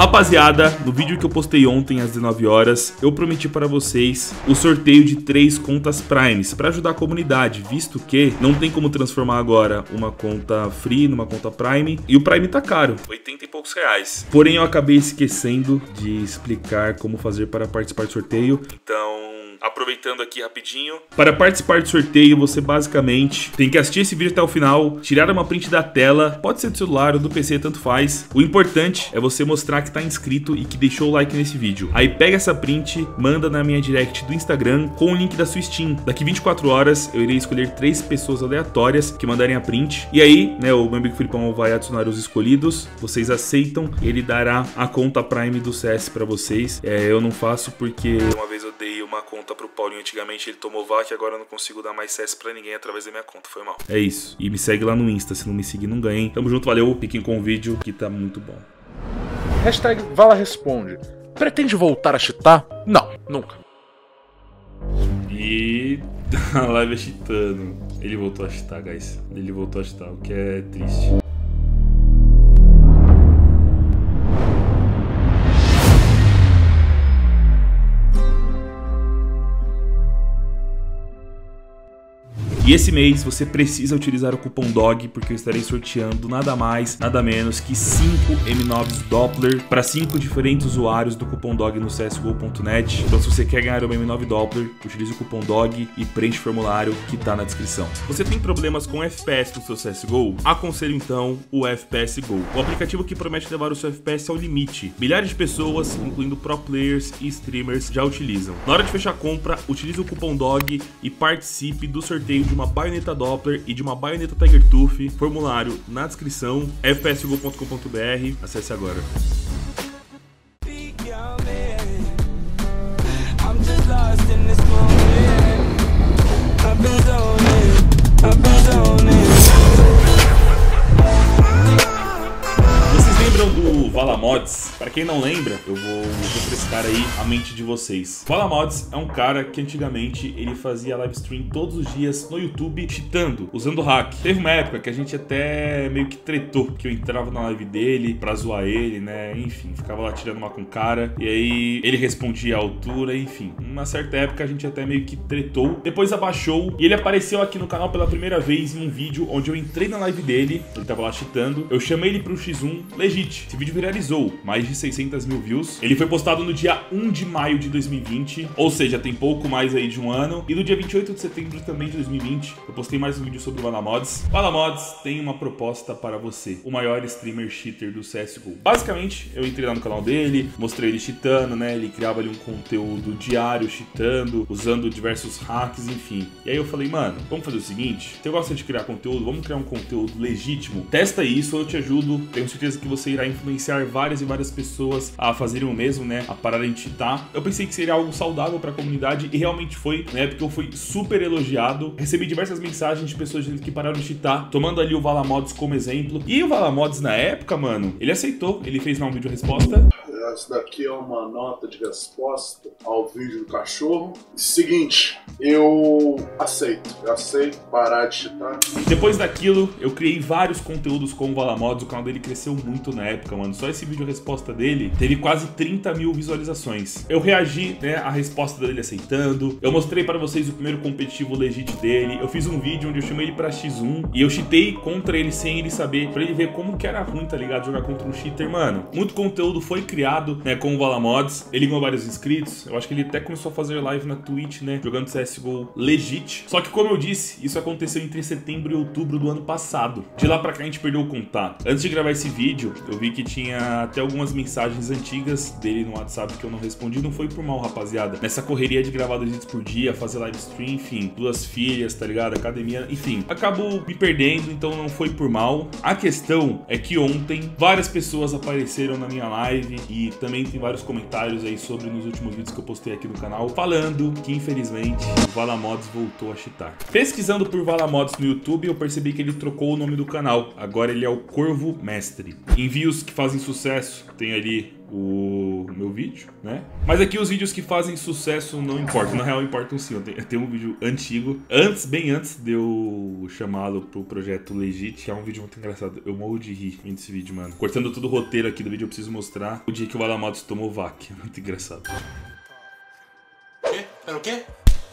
Rapaziada, no vídeo que eu postei ontem às 19 horas, eu prometi para vocês o sorteio de 3 contas Primes para ajudar a comunidade, visto que não tem como transformar agora uma conta Free numa conta Prime e o Prime tá caro, 80 e poucos reais. Porém, eu acabei esquecendo de explicar como fazer para participar do sorteio, então... aproveitando aqui rapidinho, para participar do sorteio você basicamente tem que assistir esse vídeo até o final, tirar uma print da tela, pode ser do celular ou do PC, tanto faz. O importante é você mostrar que tá inscrito e que deixou o like nesse vídeo. Aí pega essa print, manda na minha direct do Instagram com o link da sua Steam. Daqui 24 horas eu irei escolher 3 pessoas aleatórias que mandarem a print. E aí, né, o meu amigo Filipão vai adicionar os escolhidos, vocês aceitam, ele dará a conta Prime do CS pra vocês. Eu não faço porque uma vez eu dei uma conta pro Paulinho antigamente, ele tomou vac, agora eu não consigo dar mais CS pra ninguém através da minha conta, foi mal. É isso, e me segue lá no Insta, se não me seguir não ganhem. Tamo junto, valeu, fiquem com o vídeo que tá muito bom. Hashtag Vala responde. Pretende voltar a cheatar? Não, nunca. E a live é cheatando. Ele voltou a cheatar, guys. Ele voltou a cheatar, o que é triste. E esse mês você precisa utilizar o cupom DOG, porque eu estarei sorteando nada mais, nada menos que 5 M9s Doppler para 5 diferentes usuários do cupom DOG no csgo.net. Então se você quer ganhar uma M9 Doppler, utilize o cupom DOG e preenche o formulário que tá na descrição. Você tem problemas com FPS no seu CSGO? Aconselho então o FPS Go, o aplicativo que promete levar o seu FPS ao limite. Milhares de pessoas, incluindo pro players e streamers, já utilizam. Na hora de fechar a compra, utilize o cupom DOG e participe do sorteio de uma baioneta Doppler e de uma baioneta Tiger Tooth. Formulário na descrição, fpsgo.com.br, acesse agora. Do Vala Mods, para quem não lembra, eu vou refrescar aí a mente de vocês. Vala Mods é um cara que antigamente ele fazia live stream todos os dias no YouTube, cheatando, usando hack. Teve uma época que a gente até meio que tretou, que eu entrava na live dele pra zoar ele, né, enfim, ficava lá tirando uma com o cara, e aí ele respondia à altura, enfim. Uma certa época a gente até meio que tretou, depois abaixou, e ele apareceu aqui no canal pela primeira vez em um vídeo onde eu entrei na live dele, ele tava lá cheatando, eu chamei ele pro X1 legit. Esse vídeo viralizou, mais de 600 mil views. Ele foi postado no dia 1 de maio de 2020, ou seja, tem pouco mais aí de um ano. E no dia 28 de setembro também de 2020, eu postei mais um vídeo sobre o Vala Mods. Vala Mods tem uma proposta para você, o maior streamer cheater do CSGO. Basicamente, eu entrei lá no canal dele, mostrei ele cheatando, né? Ele criava ali um conteúdo diário cheatando, usando diversos hacks, enfim. E aí eu falei, mano, vamos fazer o seguinte, você gosta de criar conteúdo, vamos criar um conteúdo legítimo? Testa isso, eu te ajudo, tenho certeza que você irá influenciar várias e várias pessoas a fazerem o mesmo, né, a pararem de cheatar. Eu pensei que seria algo saudável para a comunidade e realmente foi, né, porque eu fui super elogiado. Recebi diversas mensagens de pessoas dizendo que pararam de cheatar, tomando ali o Vala Mods como exemplo. E o Vala Mods na época, mano, ele aceitou, ele fez lá um vídeo resposta. Essa daqui é uma nota de resposta ao vídeo do cachorro. Seguinte, eu aceito parar de cheatar. Depois daquilo, eu criei vários conteúdos com o Vala Mods, o canal dele cresceu muito na época, mano. Só esse vídeo resposta dele teve quase 30 mil visualizações. Eu reagi, né, à resposta dele aceitando. Eu mostrei para vocês o primeiro competitivo legit dele. Eu fiz um vídeo onde eu chamei ele pra X1 e eu cheatei contra ele sem ele saber, pra ele ver como que era ruim, tá ligado? Jogar contra um cheater, mano. Muito conteúdo foi criado, né, com o Vala Mods. Ele ganhou vários inscritos. Eu acho que ele até começou a fazer live na Twitch, né, jogando CSGO legit. Só que, como eu disse, isso aconteceu entre setembro e outubro do ano passado. De lá pra cá a gente perdeu o contato. Antes de gravar esse vídeo, eu vi que tinha até algumas mensagens antigas dele no WhatsApp que eu não respondi. Não foi por mal, rapaziada. Nessa correria de gravar 2 vídeos por dia, fazer live stream, enfim, 2 filhas, tá ligado? Academia, enfim. Acabo me perdendo, então não foi por mal. A questão é que ontem várias pessoas apareceram na minha live e também tem vários comentários aí sobre nos últimos vídeos que eu postei aqui no canal, falando que infelizmente o Vala Mods voltou a cheatar. Pesquisando por Vala Mods no YouTube, eu percebi que ele trocou o nome do canal. Agora ele é o Corvo Mestre. Envios que fazem sucesso, tem ali o meu vídeo, né? Mas aqui os vídeos que fazem sucesso não importam. Na real, importam sim. Eu tenho um vídeo antigo, bem antes de eu chamá-lo pro projeto Legit, que é um vídeo muito engraçado. Eu morro de rir vendo esse vídeo, mano. Cortando todo o roteiro aqui do vídeo, eu preciso mostrar o dia que o Valamods tomou VAC. É muito engraçado. Era o quê?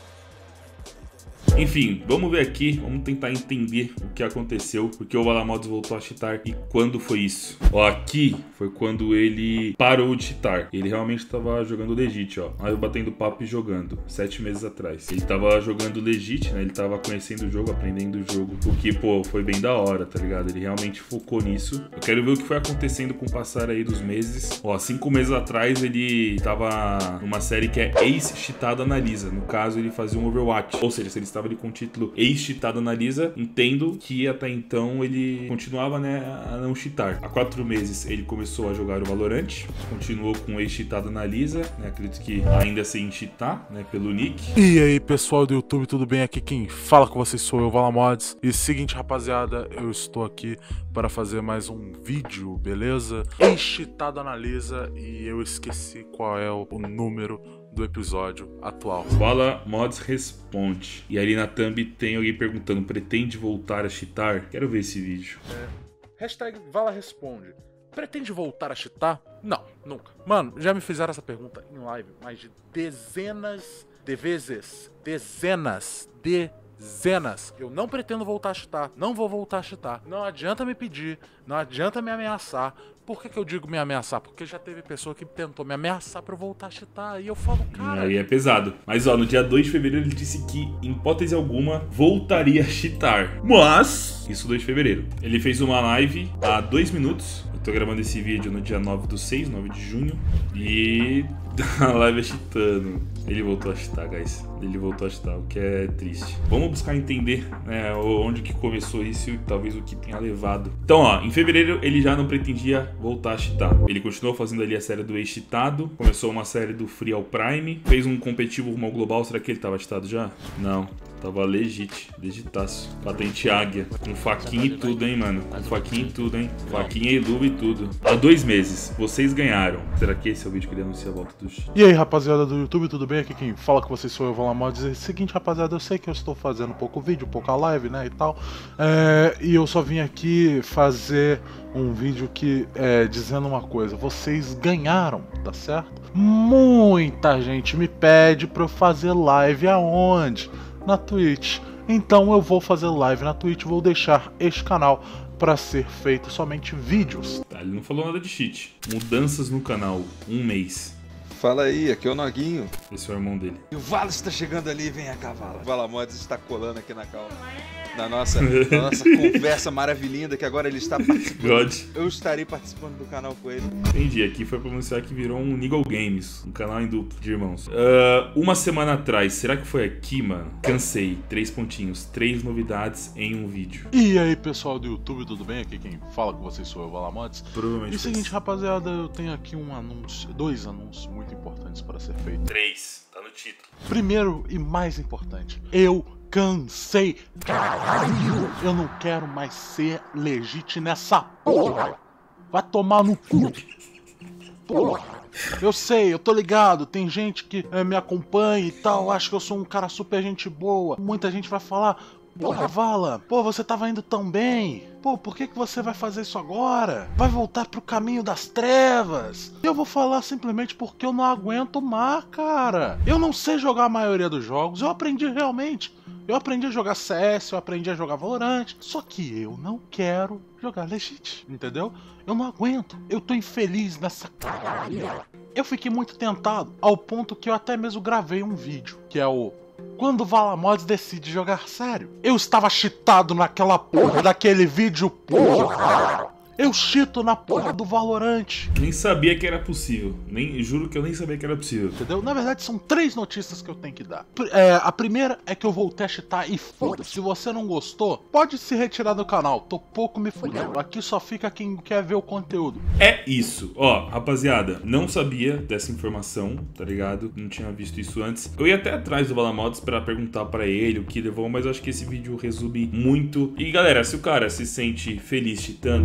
Enfim, vamos ver aqui, vamos tentar entender o que aconteceu, porque o Valamods voltou a cheatar e quando foi isso. Ó, aqui foi quando ele parou de cheatar. Ele realmente tava jogando Legit, ó. Aí eu batendo papo e jogando, 7 meses atrás. Ele tava jogando Legit, né? Ele tava conhecendo o jogo, aprendendo o jogo. O que, pô, foi bem da hora, tá ligado? Ele realmente focou nisso. Eu quero ver o que foi acontecendo com o passar aí dos meses. Ó, 5 meses atrás ele tava numa série que é Ex-Cheatado Analisa. No caso, ele fazia um Overwatch. Ou seja, se ele estava ali com o título Ex-Cheatado Analisa, entendo que até então ele continuava, né, a não cheatar. Há 4 meses ele começou a jogar o Valorant, continuou com o Ex-Cheatado Analisa, né, acredito que ainda sem cheatar, né, pelo nick. E aí, pessoal do YouTube, tudo bem? Aqui quem fala com vocês sou eu, Valamods. E seguinte, rapaziada, eu estou aqui para fazer mais um vídeo, beleza? Ex-Cheatado Analisa, e eu esqueci qual é o número do episódio atual. Valamods responde. E ali na thumb tem alguém perguntando: pretende voltar a cheatar? Quero ver esse vídeo. Hashtag Vala responde. Pretende voltar a cheatar? Não, nunca. Mano, já me fizeram essa pergunta em live mais de dezenas de vezes. Dezenas. Eu não pretendo voltar a cheatar. Não vou voltar a cheatar. Não adianta me pedir. Não adianta me ameaçar. Por que eu digo me ameaçar? Porque já teve pessoa que tentou me ameaçar pra eu voltar a cheatar. E eu falo, cara... Aí é pesado. Mas ó, no dia 2 de fevereiro ele disse que, em hipótese alguma, voltaria a cheatar. Mas... Isso 2 de fevereiro. Ele fez uma live há 2 minutos. Eu tô gravando esse vídeo no dia 9/6, 9 de junho. E... a live é cheatando. Ele voltou a cheatar, guys. Ele voltou a cheatar, o que é triste. Vamos buscar entender, né, onde que começou isso e talvez o que tenha levado. Então, ó, em fevereiro ele já não pretendia voltar a cheatar. Ele continuou fazendo ali a série do ex-cheatado, começou uma série do Free ao Prime, fez um competitivo rumo ao global. Será que ele tava cheatado já? Não. Tava legitaço. Patente águia. Com faquinha e tudo, hein, mano. Com faquinha e tudo, hein. Faquinha e luva e tudo. Há 2 meses. Vocês ganharam. Será que esse é o vídeo que ele anuncia a volta do cheat? E aí, rapaziada do YouTube, tudo bem? Aqui quem fala com vocês sou eu, Valamods. É o seguinte, rapaziada, eu sei que eu estou fazendo pouco vídeo, pouca live, né, e tal. E eu só vim aqui fazer um vídeo que dizendo uma coisa. Vocês ganharam, tá certo? Muita gente me pede pra eu fazer live aonde? Na Twitch. Então eu vou fazer live na Twitch, vou deixar este canal para ser feito somente vídeos. Tá, ele não falou nada de cheat. Mudanças no canal, 1 mês. Fala aí, aqui é o Noguinho. Esse é o irmão dele. E o Vala está chegando ali, vem a cavala. O Valamods está colando aqui na nossa conversa maravilhinda, que agora ele está participando. God. Eu estarei participando do canal com ele. Entendi, aqui foi pra anunciar que virou um Niggle Games, um canal em duplo de irmãos. Uma semana atrás, será que foi aqui, mano? Cansei, 3 pontinhos, 3 novidades em um vídeo. E aí, pessoal do YouTube, tudo bem? Aqui quem fala com vocês sou eu, Valamods. Provavelmente. E o seguinte, rapaziada, eu tenho aqui um anúncio, 2 anúncios muito importantes para ser feito. 3, tá no título. Primeiro e mais importante, eu cansei. Caralho, eu não quero mais ser legit nessa porra. Vai tomar no cu. Porra. Eu sei, eu tô ligado, tem gente que me acompanha e tal, acha que eu sou um cara super gente boa. Muita gente vai falar: porra, Vala, pô, você tava indo tão bem. Pô, por que você vai fazer isso agora? Vai voltar pro caminho das trevas? Eu vou falar simplesmente porque eu não aguento mais, cara. Eu não sei jogar a maioria dos jogos, eu aprendi realmente. Eu aprendi a jogar CS, eu aprendi a jogar Valorant. Só que eu não quero jogar Legit, entendeu? Eu não aguento. Eu tô infeliz nessa caralho. Eu fiquei muito tentado, ao ponto que eu até mesmo gravei um vídeo, que é o Quando o Valamods decide jogar sério. Eu estava cheatado naquela porra daquele vídeo, porra. Eu cheato na porra do Valorant. Nem sabia que era possível. Juro que eu nem sabia que era possível. Entendeu? Na verdade, são 3 notícias que eu tenho que dar. A primeira é que eu voltei a cheatar e foda-se. Se você não gostou, pode se retirar do canal. Tô pouco me fudendo. Aqui só fica quem quer ver o conteúdo. É isso. Ó, rapaziada, não sabia dessa informação, tá ligado? Não tinha visto isso antes. Eu ia até atrás do Valamods pra perguntar pra ele o que levou, mas eu acho que esse vídeo resume muito. E galera, se o cara se sente feliz cheatando, já vai fazer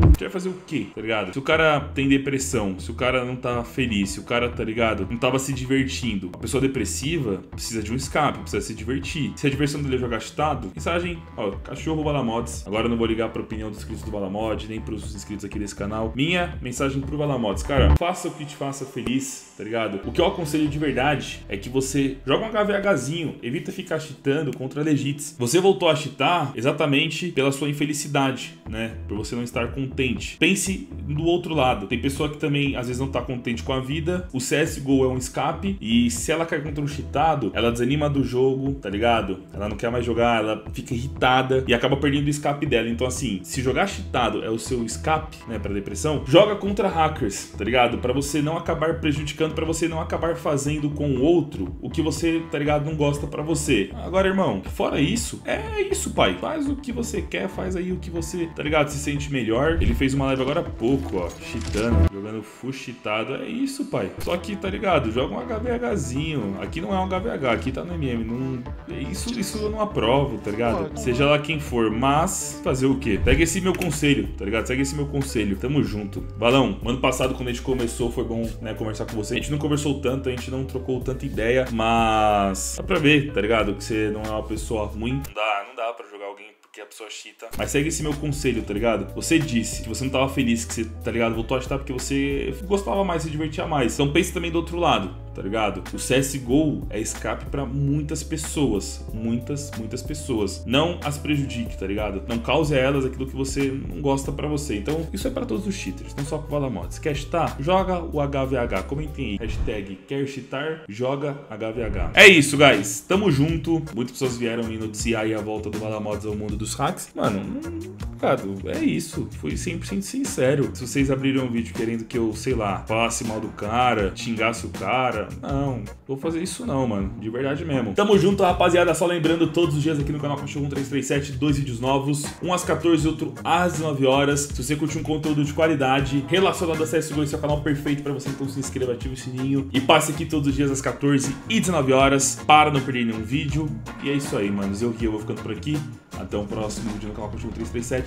fazer o quê, tá ligado? Se o cara tem depressão, se o cara não tá feliz, se o cara, tá ligado, não tava se divertindo. A pessoa depressiva precisa de um escape, precisa se divertir. Se a diversão dele é jogar cheatado, mensagem, ó, cachorro Valamods. Agora eu não vou ligar pra opinião dos inscritos do Valamod, nem pros inscritos aqui desse canal. Minha mensagem pro Valamods, cara, faça o que te faça feliz, tá ligado? O que eu aconselho de verdade é que você joga um HVHzinho, evita ficar cheatando contra legits. Você voltou a cheatar exatamente pela sua infelicidade, né? Por você não estar contente. Pense do outro lado. Tem pessoa que também às vezes não tá contente com a vida. O CSGO é um escape e se ela cai contra um cheatado, ela desanima do jogo, tá ligado? Ela não quer mais jogar, ela fica irritada e acaba perdendo o escape dela. Então assim, se jogar cheatado é o seu escape, né, pra depressão, joga contra hackers, tá ligado? Pra você não acabar prejudicando, pra você não acabar fazendo com o outro o que você, tá ligado, não gosta pra você. Agora, irmão, fora isso, é isso, pai. Faz o que você quer, faz aí o que você, tá ligado, se sente melhor. Ele fez uma live agora há pouco, ó, cheatando, jogando full cheatado. É isso, pai. Só que, tá ligado, joga um HVHzinho. Aqui não é um HVH, aqui tá no MM. Não... Isso eu não aprovo, tá ligado? Seja lá quem for, mas fazer o quê? Pega esse meu conselho, tá ligado? Segue esse meu conselho. Tamo junto. Valão, ano passado, quando a gente começou, foi bom, né, conversar com você. A gente não conversou tanto, a gente não trocou tanta ideia, mas dá pra ver, tá ligado? Que você não é uma pessoa ruim. Não dá pra jogar alguém porque a pessoa cheata. Mas segue esse meu conselho, tá ligado? Você disse que você não tava feliz, que você, tá ligado, voltou a cheatar porque você gostava mais, se divertia mais. Então pense também do outro lado, tá ligado? O CSGO é escape pra muitas pessoas. Muitas pessoas. Não as prejudique, tá ligado? Não cause a elas aquilo que você não gosta pra você. Então, isso é pra todos os cheaters, não só pro Valamods. Quer cheatar? Joga o HVH. Comentem aí. Hashtag quer cheatar? Joga HVH. É isso, guys. Tamo junto. Muitas pessoas vieram me noticiar aí a volta do Valamods ao mundo dos hacks. Mano, cara, é isso. Fui 100% sincero. Se vocês abriram um vídeo querendo que eu, sei lá, falasse mal do cara, xingasse o cara, não, vou fazer isso não, mano, de verdade mesmo. Tamo junto, rapaziada, só lembrando, todos os dias aqui no canal Cachorro 1337, 2 vídeos novos, um às 14 e outro às 19 horas. Se você curte um conteúdo de qualidade relacionado a CSGO, esse é o canal perfeito pra você, então se inscreva, ative o sininho e passe aqui todos os dias às 14 e 19 horas para não perder nenhum vídeo. E é isso aí, manos, eu vou ficando por aqui. Até o próximo vídeo no canal Cachorro 1337.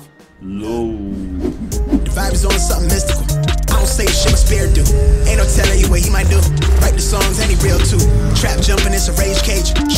Falou! The vibe is on something mystical. I don't say shit my spirit do. Ain't no telling you what he might do. Write the songs and he real too. Trap jumping, it's a rage cage.